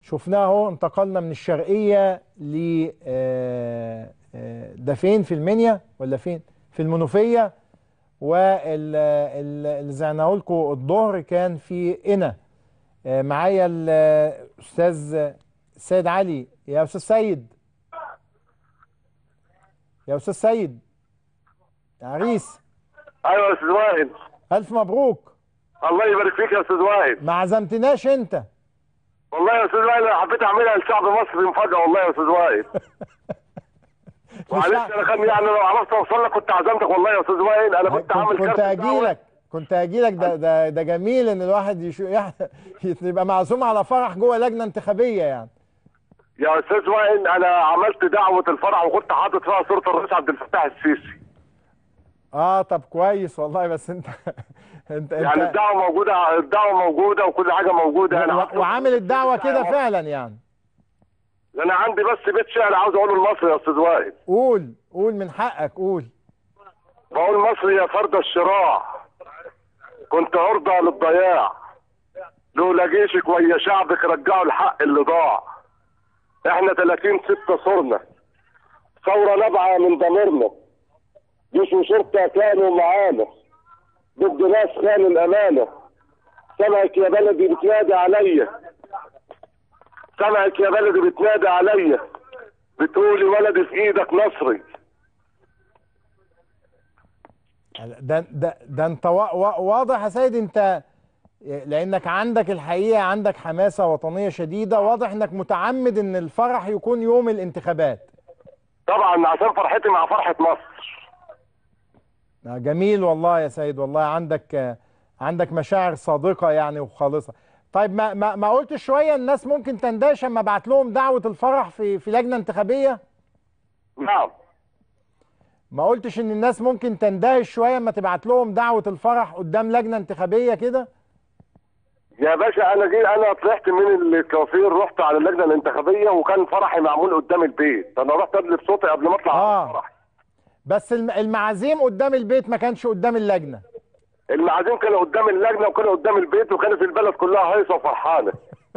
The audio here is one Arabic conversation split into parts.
شفناه اهو، انتقلنا من الشرقية ل ده فين، في المنيا ولا فين؟ في المنوفية. واللي زعناه لكم الظهر كان في قنا. معايا الأستاذ سيد علي. يا أستاذ سيد، يا أستاذ سيد عريس، ايوه يا استاذ وائل. ألف مبروك. الله يبارك فيك يا استاذ وائل. ما عزمتناش أنت. والله يا استاذ وائل انا حبيت اعملها لشعب مصر مفاجاه والله يا استاذ وائل. معلش انا كان يعني لو عرفت اوصل لك كنت عزمتك والله يا استاذ وائل. انا كنت عامل كنت كارت اجي دعوة. لك، كنت اجي لك. ده جميل ان الواحد يبقى معزوم على فرح جوه لجنه انتخابيه يعني. يا استاذ وائل انا عملت دعوه الفرح وكنت حاطط فيها صوره الرئيس عبد الفتاح السيسي. طب كويس والله. بس انت انت يعني الدعوه موجوده، الدعوه موجوده وكل حاجه موجوده. انا وعامل الدعوه كده فعلا يعني. انا عندي بس بيت شعر عاوز اقوله لمصر يا استاذ وائل. قول قول، من حقك قول. بقول مصر يا فرد الشراع، كنت عرضة للضياع، لولا جيشك ويا شعبك رجعوا الحق اللي ضاع. احنا 30/6 صرنا، ثورة نابعة من ضميرنا، جيش وشرطة كانوا معانا، ضد ناس خانوا الأمانة. سمعك يا بلدي بتنادي عليا، سمعك يا بلدي بتنادي عليا، بتقولي ولدي في ايدك نصري. ده انت واضح يا سيد. انت لانك عندك الحقيقه، عندك حماسه وطنيه شديده. واضح انك متعمد ان الفرح يكون يوم الانتخابات. طبعا عشان فرحتي مع فرحة مصر. جميل والله يا سيد. والله عندك مشاعر صادقه يعني وخالصه. طيب ما قلتش شويه الناس ممكن تندهش اما ابعت لهم دعوه الفرح في لجنه انتخابيه؟ نعم. ما قلتش ان الناس ممكن تندهش شويه اما تبعت لهم دعوه الفرح قدام لجنه انتخابيه كده؟ يا باشا انا طلعت من الكوافير، رحت على اللجنه الانتخابيه وكان فرحي معمول قدام البيت. انا رحت ادلي بصوتي قبل ما اطلع على الفرح. بس المعازيم قدام البيت ما كانش قدام اللجنه. المعازيم كانوا قدام اللجنه وكانوا قدام البيت وكانت البلد كلها هيصه وفرحانه.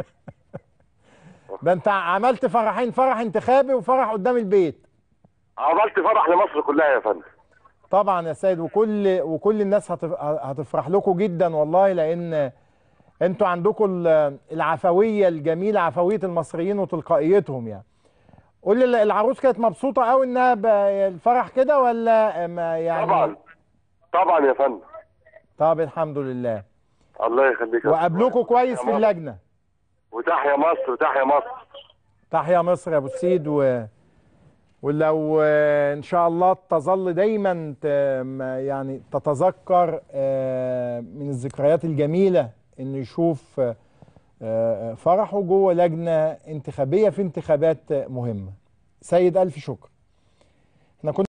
ده انت عملت فرحين، فرح انتخابي وفرح قدام البيت. عملت فرح لمصر كلها يا فندم. طبعا يا سيد، وكل الناس هتفرح لكم جدا والله، لان انتوا عندكم العفويه الجميله، عفويه المصريين وتلقائيتهم يعني. قول لي، العروس كانت مبسوطه قوي انها الفرح كده ولا ما يعني؟ طبعا طبعا يا فندم. طب الحمد لله. الله يخليك. وقابلوكوا كويس في اللجنه. وتحيا مصر، تحيا مصر. تحيا مصر يا ابو السيد. ولو ان شاء الله تظل دايما يعني تتذكر من الذكريات الجميله انه يشوف فرحه جوه لجنه انتخابيه في انتخابات مهمه. سيد، الف شكر. احنا كنا